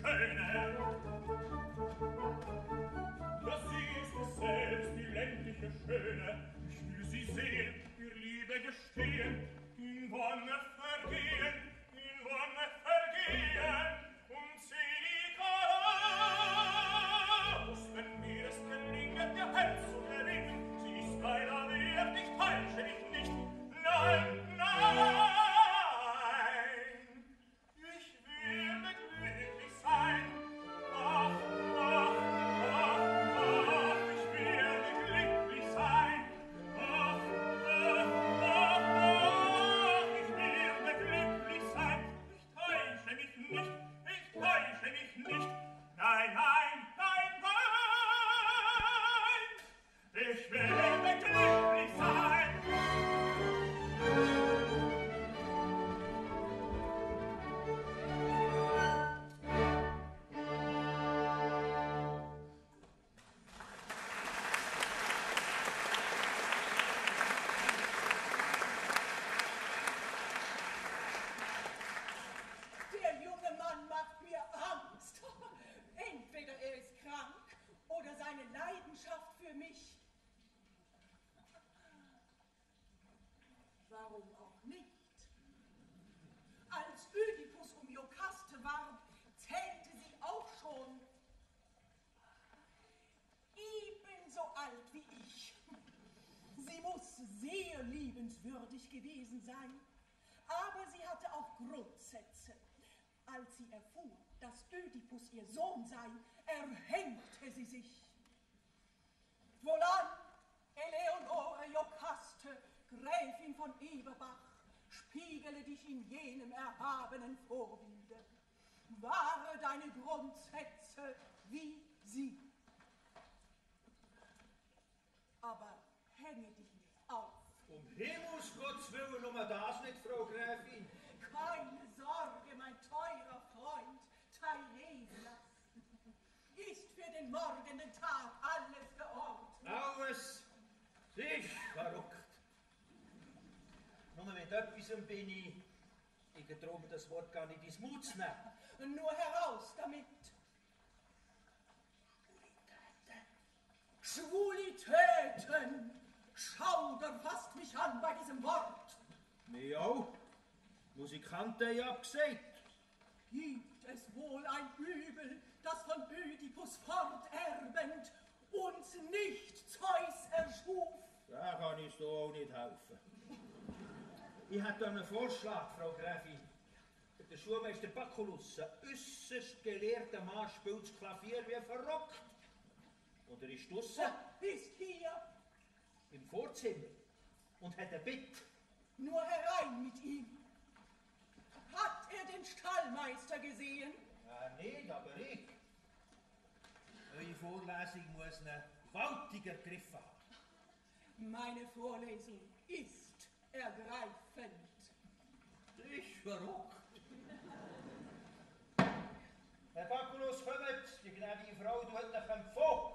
Schöne. Ja, sie ist es selbst, die ländliche Schöne. Ich will sie sehen, ihr Liebe gestehen, in Wonne vergehen, und selig aus, wenn mir es gelingt, ihr Herz zu gewinnen. Sie ist meiner wert, ich täusche mich nicht. Nein, nein, ich werde glücklich sein. Ach, ach, ach, ach, ich werde glücklich sein. Ach, ach, ach, ach, ich werde glücklich sein. Ich täusche mich nicht, ich täusche mich nicht. Nein, nein, nein, nein, ich werde glücklich sein. Der junge Mann macht mir Angst. Entweder er ist krank oder seine Leidenschaft für mich. Warum auch nicht? Als Ödipus um Iokaste warb, zählte sie auch schon ebenso alt wie ich. Sie muss sehr liebenswürdig gewesen sein, aber sie hatte auch Grundsätze. Als sie erfuhr, dass Ödipus ihr Sohn sei, erhängte sie sich. Wohlan, Eleonore Iokaste, Gräfin von Eberbach, spiegele dich in jenem erhabenen Vorbilde. Wahre deine Grundsätze wie sie. Aber hänge dich nicht auf. Um Himmels Gottes Willen, nur das nicht, Frau Gräfin. Keine Sorge, mein teurer Freund, Teilelas. Ist für den morgenden Tag alles geordnet? Alles sich verrückt. Nur mit etwas bin ich getraue das Wort gar nicht ins Mund zu nehmen. Nur heraus damit. Schwulitäten! Schauder fasst mich an bei diesem Wort. Mir auch. Musikanten ja gesagt. Gibt es wohl ein Übel, das von Ödipus forterbend uns nicht Zeus erschuf? Da kann ich so auch nicht helfen. Ich hätte einen Vorschlag, Frau Gräfin. Der Schulmeister Baculus, ein äußerst gelehrter Mann, spielt das Klavier wie verrückt. Und er ist draussen. Ist hier. Im Vorzimmer. Und hat ein Bett. Nur herein mit ihm. Hat er den Stallmeister gesehen? Ja, nicht, aber ich. Eure Vorlesung muss einen gewaltigen Griff haben. Meine Vorlesung ist ergreifend. Ich verrückt. Herr Baculus, kommt, die gnädige Frau tut euch empfohlen.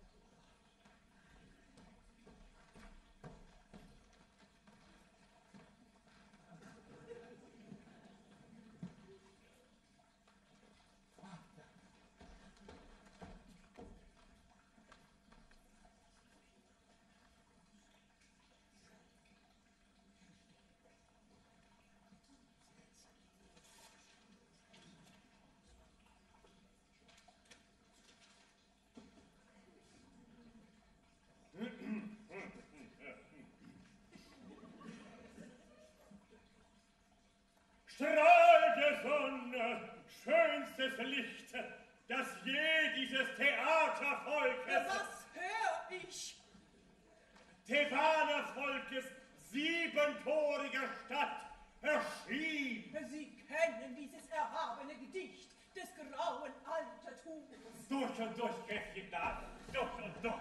Strahlende Sonne, schönstes Licht, das je dieses Theatervolkes, Was hör ich? Thebaner Volkes, siebentoriger Stadt, erschien. Sie kennen dieses erhabene Gedicht des grauen Altertums. Durch und durch, Gräfchen da, durch und durch.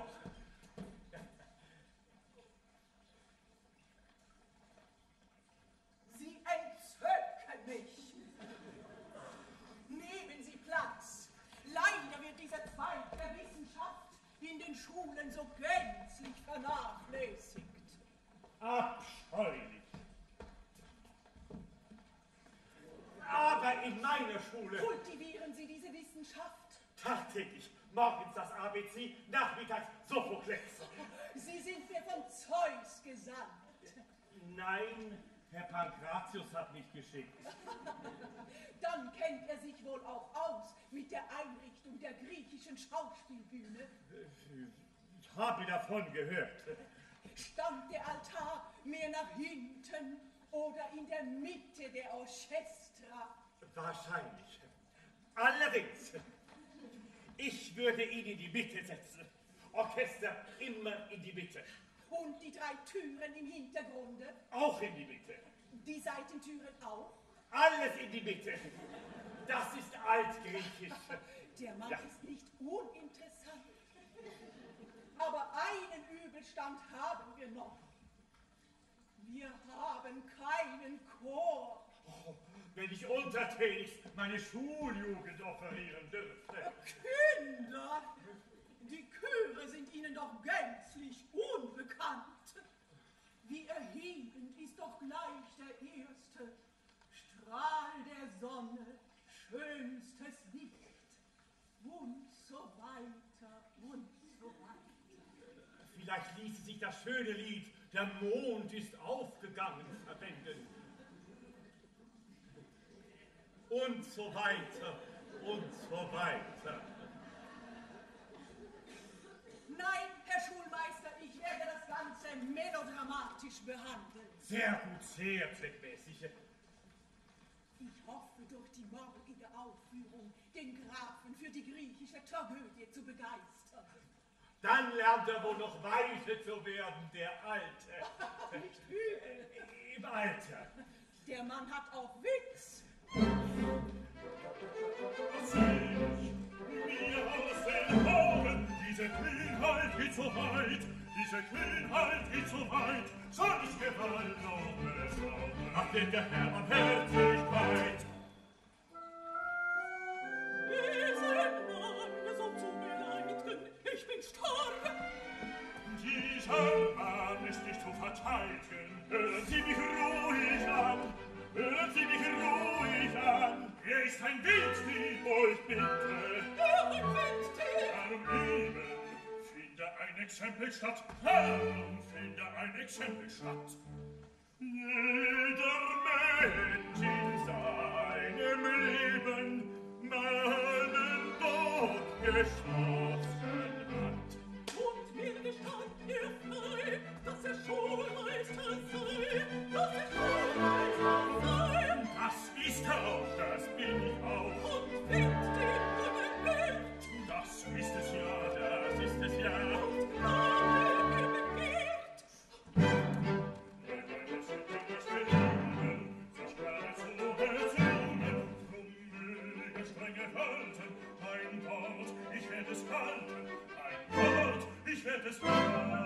Sie entzöcken mich. Nehmen Sie Platz. Leider wird dieser Zweig der Wissenschaft in den Schulen so gänzlich vernachlässigt. Abscheulich. Aber in meiner Schule... Kultivieren Sie diese Wissenschaft. geschafft? Tagtäglich. Morgens das ABC, nachmittags Sophokles. Sie sind mir von Zeus gesandt. Nein, Herr Pankratius hat mich geschickt. Dann kennt er sich wohl auch aus mit der Einrichtung der griechischen Schauspielbühne. Ich habe davon gehört. Stand der Altar mehr nach hinten oder in der Mitte der Orchestra? Wahrscheinlich. Allerdings. Ich würde ihn in die Mitte setzen. Orchester immer in die Mitte. Und die 3 Türen im Hintergrunde? Auch in die Mitte. Die Seitentüren auch? Alles in die Mitte. Das ist altgriechisch. Der Mann ist nicht uninteressant. Aber einen Übelstand haben wir noch. Wir haben keinen Chor. Oh, wenn ich untertänigst meine Schuljugend offerieren dürfte. Kinder! Die Chöre sind Ihnen doch gänzlich unbekannt. Wie erhebend ist doch gleich der erste Strahl der Sonne, schönstes Licht und so weiter und so weiter. Vielleicht ließe sich das schöne Lied "Der Mond ist aufgegangen" verwenden. Und so weiter und so weiter. Nein, Herr Schulmeister, ich werde das Ganze melodramatisch behandeln. Sehr gut, sehr zweckmäßig. Ich hoffe, durch die morgige Aufführung den Grafen für die griechische Tragödie zu begeistern. Dann lernt er wohl noch weise zu werden, der Alte. Nicht übel. Im Alter. Der Mann hat auch Witz. Mir aus den Augen, diese Kühnheit geht so weit, diese Kühnheit geht so weit, soll ich Gewalt noch beschauen? Ach, denn der Herr an Herzlichkeit. Diesen Mann so zu beleiten, ich bin stark. Dieser Mann ist nicht zu verteidigen. Hören Sie mich ruhig an, hören Sie mich ruhig an. Er ist ein Wilddieb, oh ich bitte. Der Wilddieb! Darum lieben, finde ein Exempel statt. Darum finde ein Exempel statt. Jeder Mensch in seinem Leben meinen Tod geschlossen hat. Und mir gestand er frei, dass er Schulmeister sei, dass er Schulmeister sei. Das ist er auch, das bin ich auch. Und Wilddieb Welt. Das ist es ja, das ist es ja. Und Gnade begehrt. Mein Weib sollte nicht verlieben, sich gerade zu erzwingen. Drum möge strenge halten, ein Wort, ich werd es halten. Ein Wort, ich werd es halten.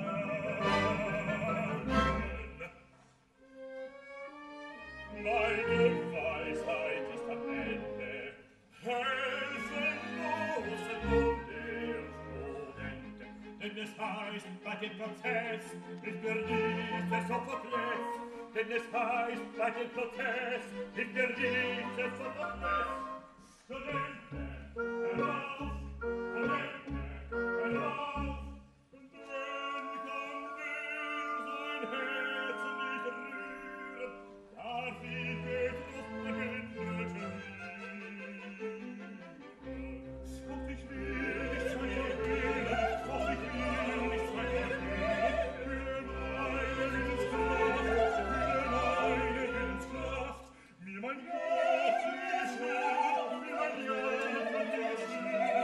Meine Weisheit ist am Ende. Helfen muss nur der Student. Denn es heißt bei dem Prozess, ich verdiente Sophokles. Denn es heißt bei dem Prozess, ich verdiente Sophokles. Studenten, heraus! Studenten, heraus! Und wenn kann wer sein Herz nicht rühren, darf wie Petrus beendete Doch ich will nicht sein Gehirn, doch ich will nicht sein Gehirn. Für meine Willenskraft, mir mein Gott ist Herr, mir mein Gott ist Herr.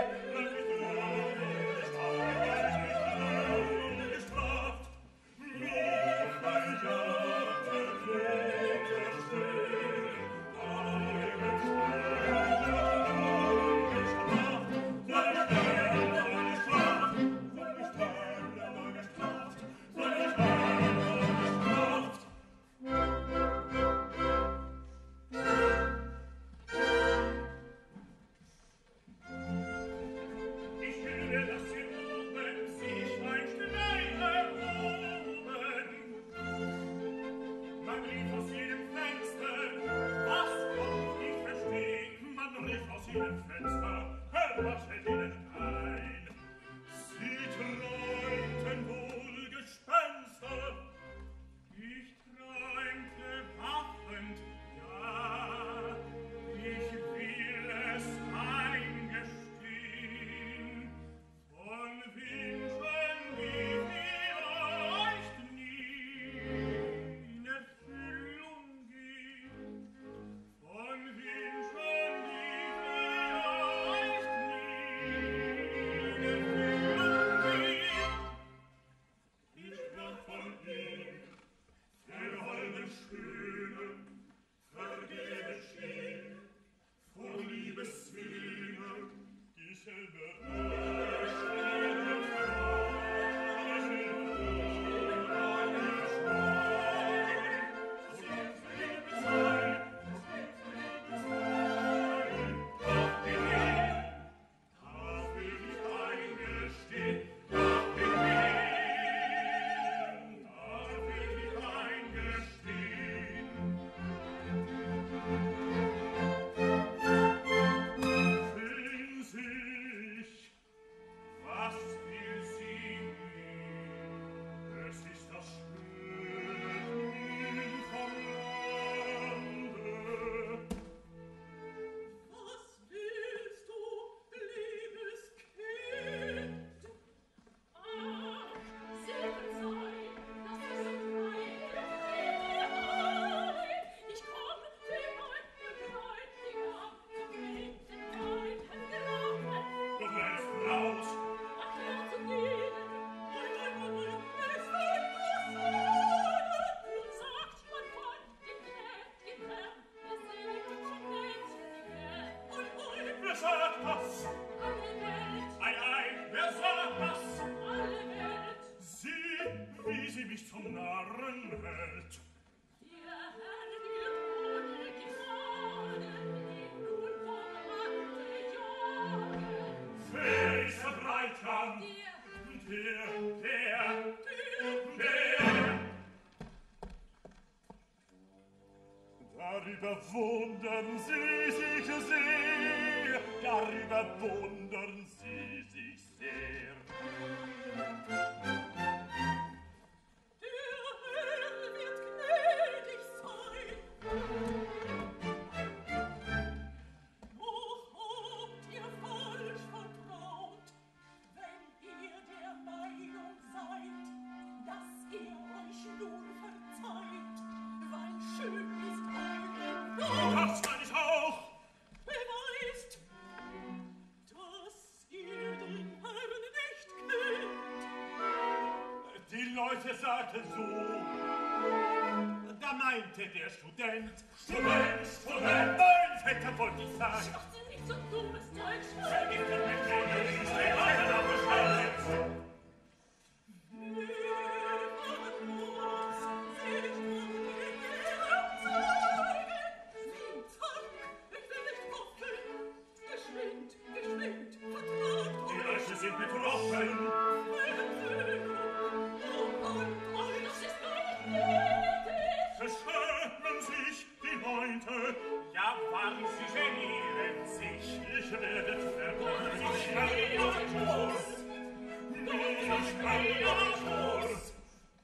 Darüber wundern Sie sich sehr, darüber wundern Sie sich sehr. Der Herr wird gnädig sein. Doch habt ihr falsch vertraut, wenn ihr der Meinung seid, dass er euch nur verzeiht, weil schön ist eure Not. Das kann ich auch. Beweist, dass ihr den Herrn nicht kennt. Die Leute sagten so, da meinte der Student, Student, Student, mein Vetter wollte ich sagen. Macht sie nicht so dummes Deutsch. Ich bin mit denen, ich stehe weiter auf der Stelle. Die Löcher sind betroffen. Verschämen sich die Leute. Ja, wann sie genieren sich. Ich werde verwirrt. Ich werde Schluss. Ich werde Schluss.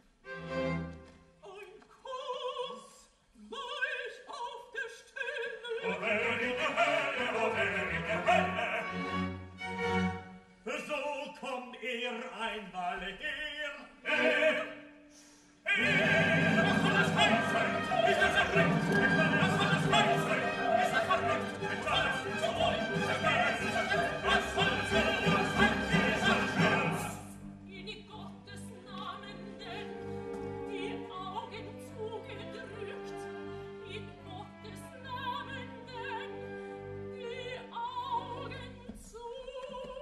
Ein Kuss gleich auf der Stelle. O Herr in der Hölle, o Herr in der Hölle. So kommt einmal her. Was soll das heißen? Ist das verrückt? Was soll das heißen? Ist das verrückt? Was soll sowas heißen? Dieser Scherz? In Gottes Namen denn die Augen zugedrückt. In Gottes Namen denn die Augen zugedrückt.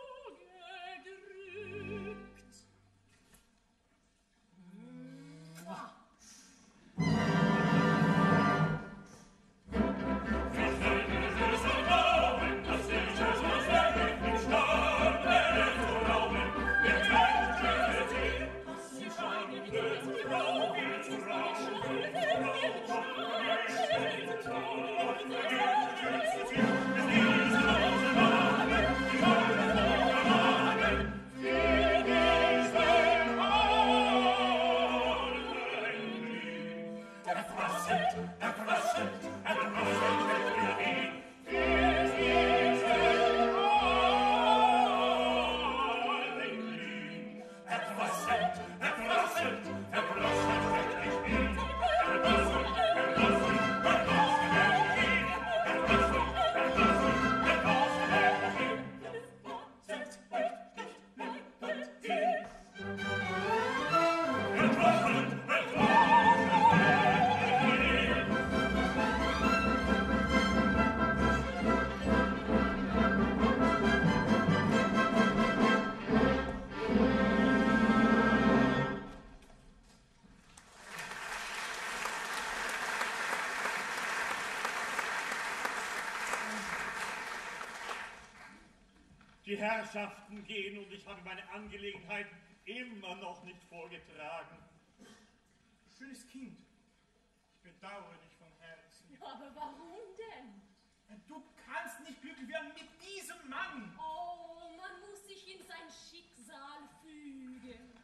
Die Herrschaften gehen und ich habe meine Angelegenheiten immer noch nicht vorgetragen. Schönes Kind, ich bedauere dich von Herzen. Aber warum denn? Du kannst nicht glücklich werden mit diesem Mann. Oh, man muss sich in sein Schicksal fügen.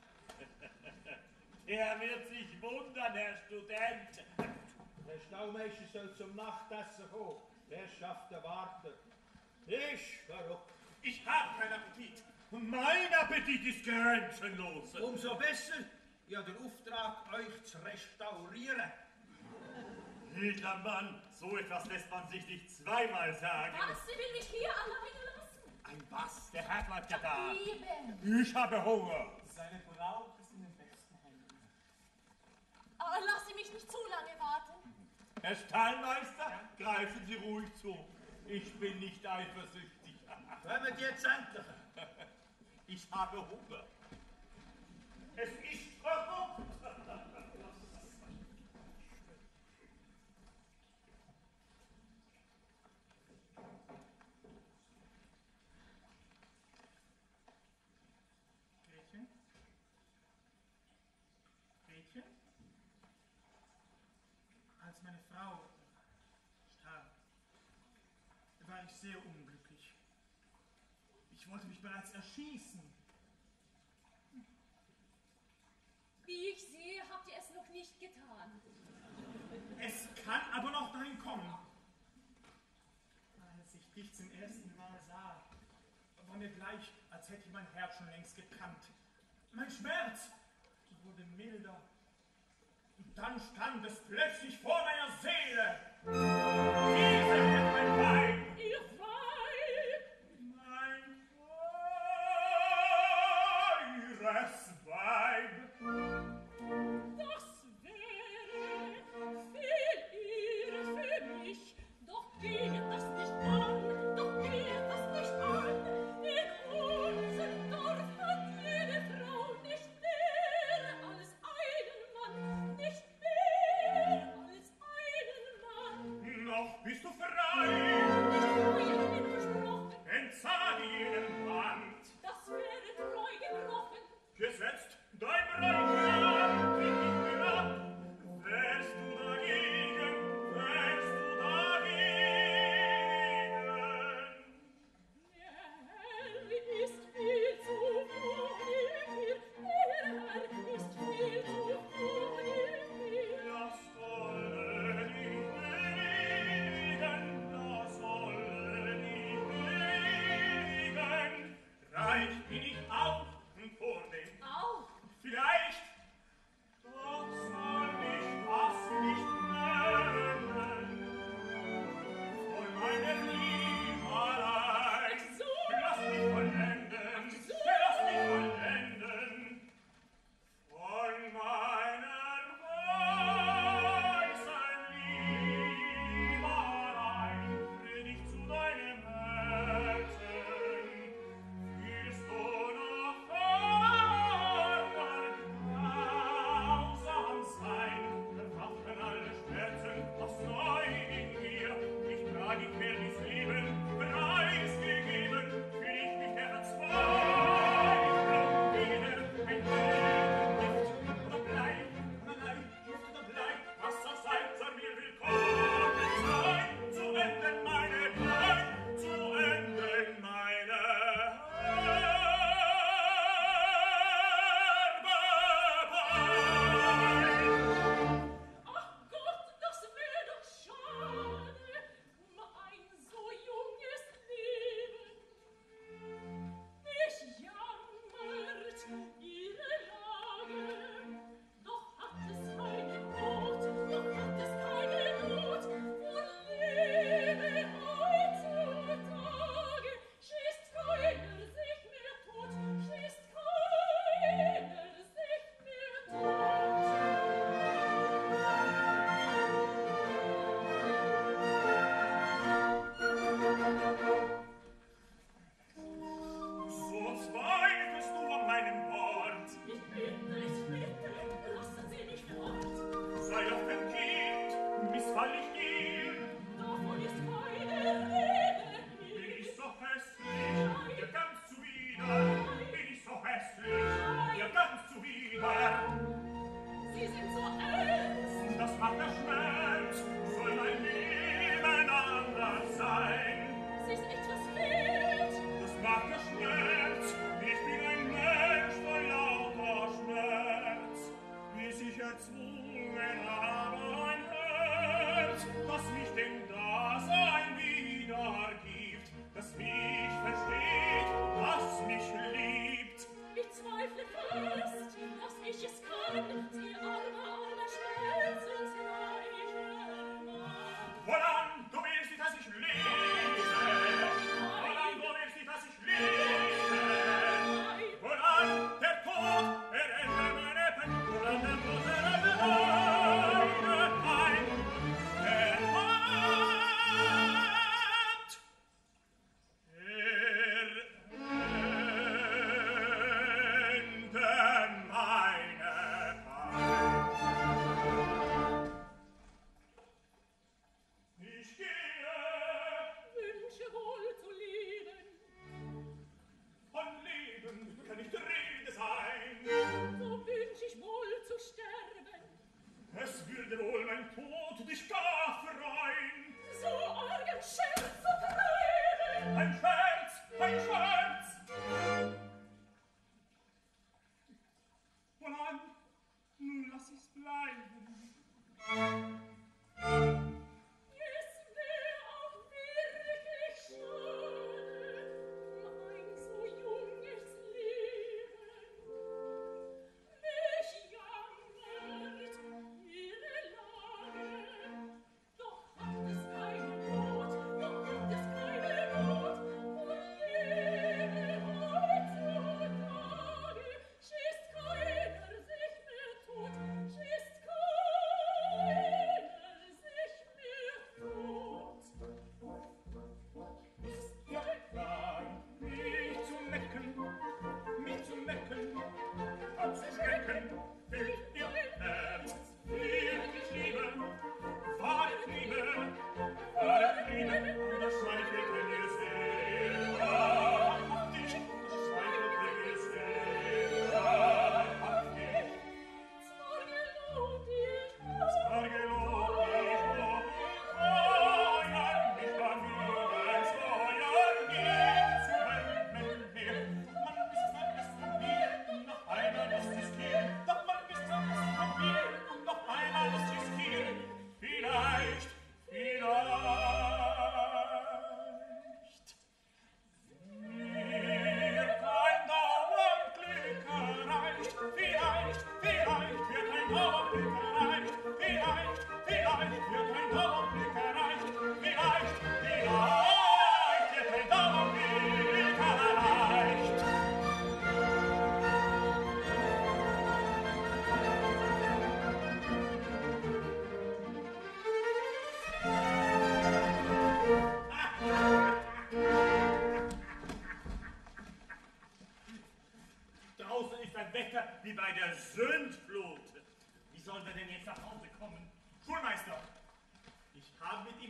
Er wird sich wundern, Herr Student. Der Staumeister soll zum Nachtessen kommen. Der schafft der Warte. Ich verrückt. Ich habe keinen Appetit. Mein Appetit ist grenzenlos. Umso besser. Ich habe den Auftrag, euch zu restaurieren. Edler Mann, so etwas lässt man sich nicht zweimal sagen. Was? Sie will mich hier alleine lassen? Ein was? Der Herr bleibt ja da. Eben. Ich habe Hunger. Seine Braut ist in den besten Händen. Aber lass Sie mich nicht zu lange warten. Herr Stallmeister, greifen Sie ruhig zu. Ich bin nicht eifersüchtig. Kommen die jetzt endlich? Ich habe Hunger. Es ist verrückt. Gretchen? Gretchen? Als meine Frau Herr, war ich sehr unglücklich. Ich wollte mich bereits erschießen. Wie ich sehe, habt ihr es noch nicht getan. Es kann aber noch dahin kommen. Als ich dich zum ersten Mal sah, war mir gleich, als hätte ich mein Herz schon längst gekannt. Mein Schmerz wurde milder. Und dann stand es plötzlich vor meiner Seele. Diese hat mein Weib. Ihr Weib. Mein teures Weib. Das wäre viel Ehre für mich. Doch geht das nicht an, doch geht das nicht an. In unserem Dorf hat jede Frau nicht mehr als einen Mann, nicht mehr als einen Mann. Noch bist du frei. Nicht frei, ich bin versprochen, Entsage jeden Band. das wäre treu gebrochen. Gesetzt dein Bräutigam, tritt nicht mehr ab. Wärst du dagegen, wärst du dagegen. Der Herr ist viel zu vornehm hier, der Herr ist viel zu vornehm hier. Das wollen ich wegen, das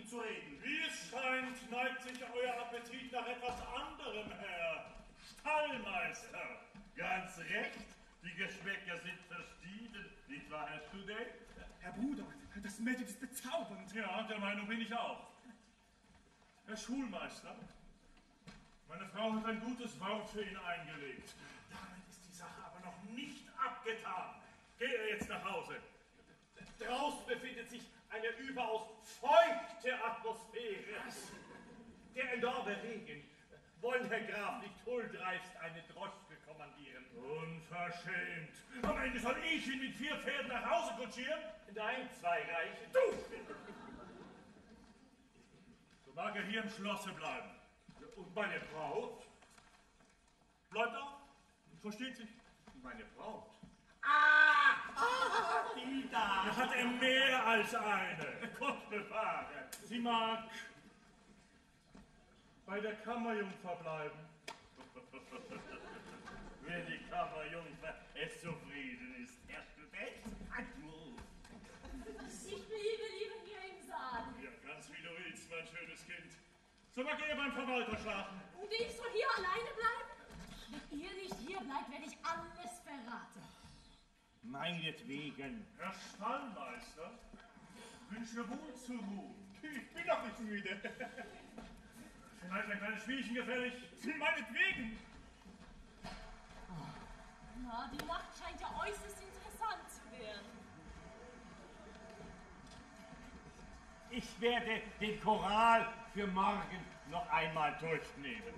zu reden. Wie es scheint, neigt sich euer Appetit nach etwas anderem, Herr Stallmeister. Ganz recht, die Geschmäcker sind verschieden, nicht wahr, Herr Student? Herr Bruder, das Mädchen ist bezaubernd. Ja, der Meinung bin ich auch. Herr Schulmeister, meine Frau hat ein gutes Wort für ihn eingelegt. Damit ist die Sache aber noch nicht abgetan. Geht er jetzt nach Hause? Draußen befindet sich eine überaus feuchte Atmosphäre. Der enorme Regen. Wollen Herr Graf nicht huldreist eine Droschke kommandieren? Unverschämt. Am Ende soll ich ihn mit 4 Pferden nach Hause kutschieren? Nein, 2 reichen. Du! So mag er hier im Schlosse bleiben. Und meine Braut? Bleibt auch. Versteht sich. Meine Braut? Die da hat er mehr als eine. Gott bewahre. Sie mag bei der Kammerjungfer bleiben. Wenn die Kammerjungfer es zufrieden ist, Herr Student. Ich bliebe lieber hier im Saal. Ja, ganz wie du willst, mein schönes Kind. So mag er beim Verwalter schlafen. Und ich soll hier alleine bleiben? Wenn ihr nicht hier bleibt, werde ich alles verraten. Meinetwegen. Herr Stallmeister, wünsche wohl zur Ruhe. Ich bin doch nicht müde. Vielleicht ein kleines Spielchen gefällig. Meinetwegen. Na, die Nacht scheint ja äußerst interessant zu werden. Ich werde den Choral für morgen noch einmal durchnehmen.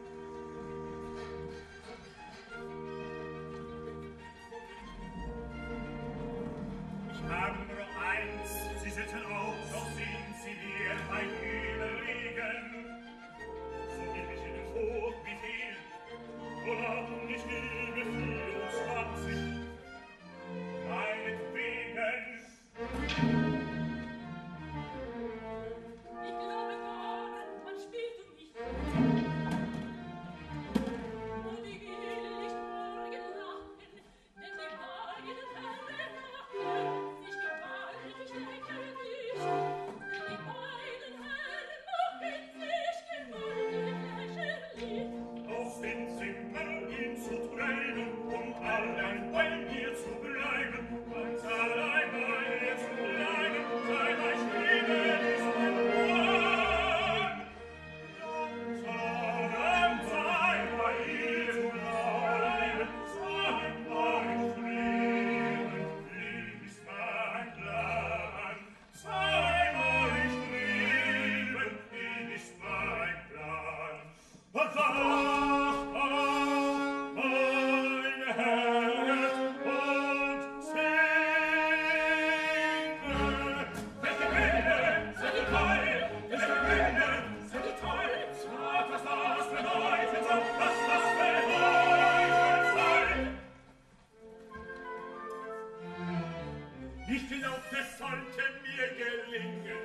Ich habe Nummer 1. Sie sitzen auf, doch sind sie mir ein Überlegen. So gebe ich Ihnen vor, wie viel. Woran ich liebe 24. Meinetwegen. Ich glaube gar, man spielt um mich. Und ich will nicht morgen lachen, denn die beiden Herren machen sich gewaltig lächerlich. Denn die beiden Herren machen sich gewaltig lächerlich. Aus den Zimmern ihn zu treiben, allein bei mir zu bleiben, ganz allein bei mir zu bleiben, sei mein Leben ist mein Plan. Ganz allein bei mir zu bleiben, sei mein Leben ist mein Plan. Sei mein Leben ist mein Plan. Ich glaube, es sollte mir gelingen,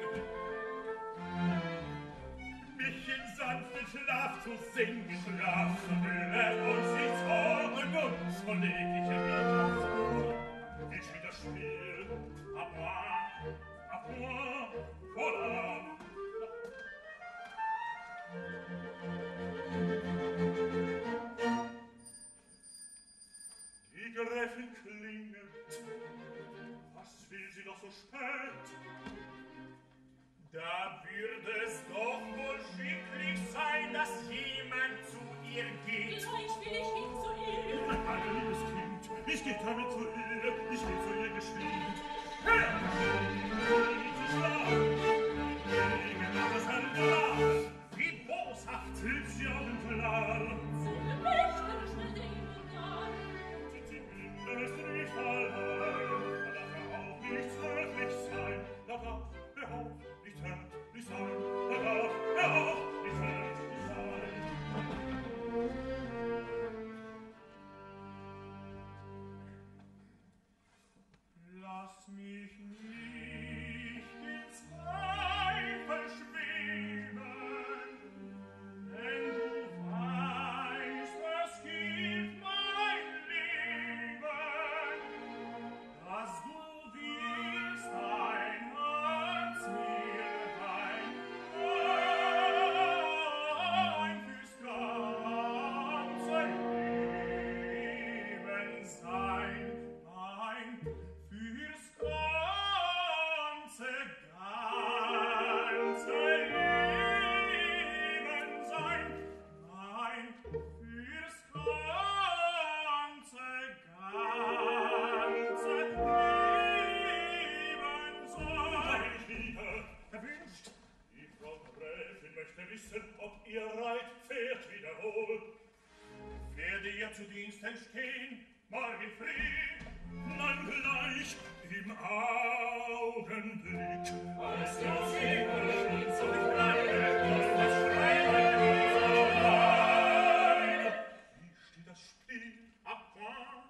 mich in sanften Schlaf zu singen, Schlaf zu hüllen und sie zorn, und so leg ich mich aufs Ohr. Ich spiel das Spiel, à moi, voilà. Die Gräfin klingelt, was will sie noch so spät? Da würde es doch wohl schicklich sein, dass jemand zu ihr geht. Gleich will ich hin zu ihr. Mein liebes Kind, ich geh damit zu ihr, ich geh zu ihr geschwind. Hör! Sie schlafen, gegen das Herrn, wie boshaft hilft sie auf den Plan. Zum Wächter schnell den Organ. Sie binden es nicht allein, da darf auch nicht zärtlich sein, da darf auch nicht zärtlich sein, da darf auch nicht zärtlich sein. Lass mich nie wissen, ob ihr Reitpferd wiederholt. Werde ihr zu Diensten stehen, morgen früh? Nein, gleich im Augenblick. Als der Segel so kleine, das Schreiben allein. Wie steht das Spiel? À point.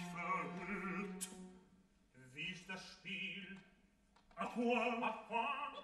À point.